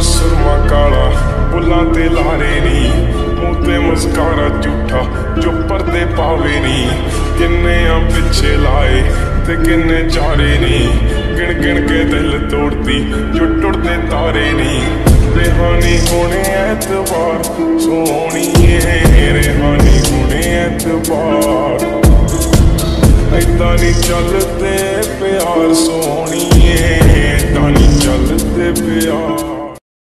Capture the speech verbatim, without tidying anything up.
सुरमा काला बुल्लां ते लारे नी, मूंह ते मुस्कारा झूठा जो पर्दे पावे नी। किन्ने आ पिछे लाए ते किन्ने चारे नी, गिन गिन के दिल तोड़ती जो टुटदे तारे नी। रेहानी होने ऐतबार सोहणीए, रेहानी होने ऐतबार ऐदां नी चलदे प्यार सोहणी।